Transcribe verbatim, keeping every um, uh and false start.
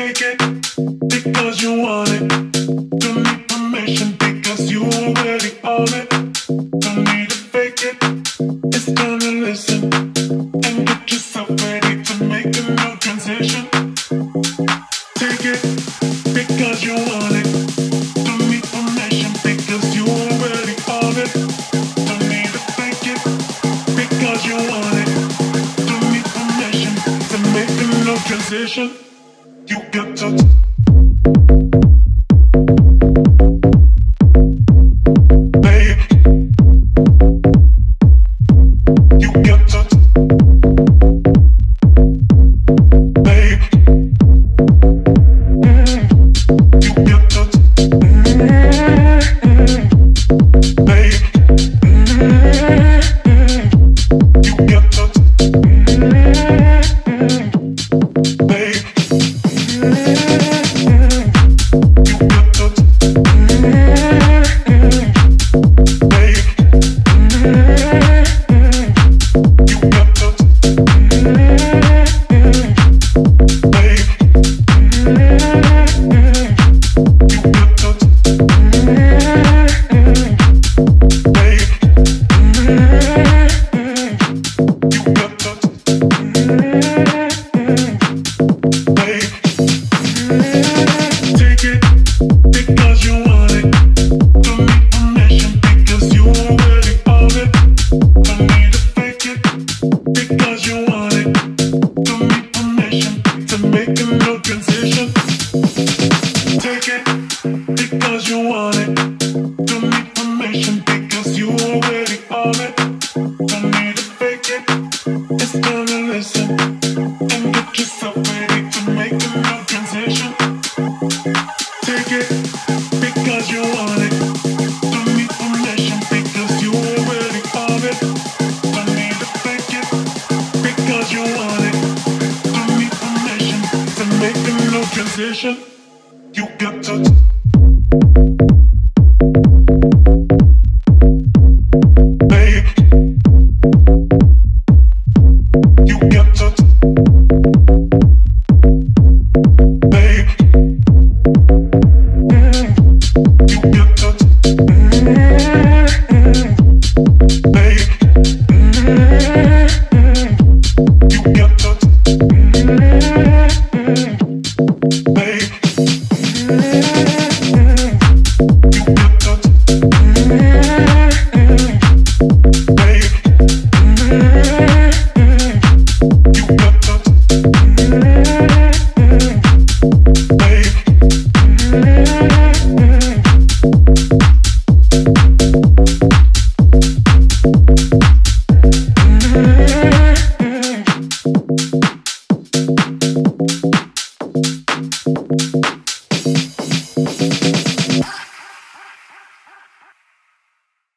Take it because you want it. Don't need permission because you already own it. Don't need to fake it. It's time to listen and get yourself ready to make a new transition. Take it because you want it. Don't need permission because you already own it. Don't need to fake it because you want it. Don't need permission to make a new transition. You got to transition.